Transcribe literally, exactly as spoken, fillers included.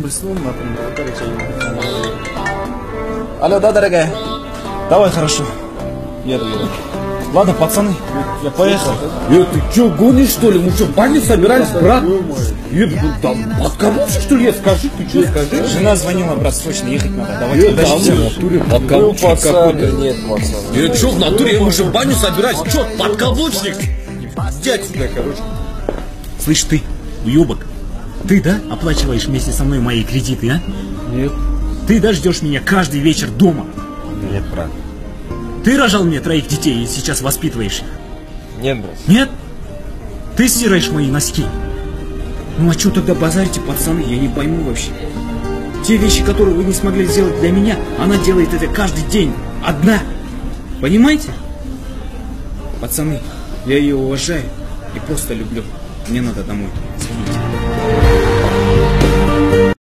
Алло, да, дорогая? Давай, хорошо. Еду, еду. Ладно, пацаны, я поехал. Э, ты что, гонишь, что ли? Мы что, в баню собирались, брат? Э, там, подколовщик, что ли? Я скажи, ты что, скажи? Жена звонила, брат, срочно ехать надо. Давай, Э, подожди. да, в натуре подколовщик какой-то. Нет, пацаны. Э, что, в натуре? Мы же в баню собирались. Что, подколовщик? Иди отсюда, короче. Слышь ты, уебок, ты, да, оплачиваешь вместе со мной мои кредиты, а? Нет. Ты, да, ждешь меня каждый вечер дома? Нет, брат. Ты рожал мне троих детей и сейчас воспитываешь их? Нет, брат. Нет? Ты стираешь мои носки? Ну а что тогда базарите, пацаны? Я не пойму вообще. Те вещи, которые вы не смогли сделать для меня, она делает это каждый день. Одна. Понимаете? Пацаны, я ее уважаю и просто люблю. Мне надо домой.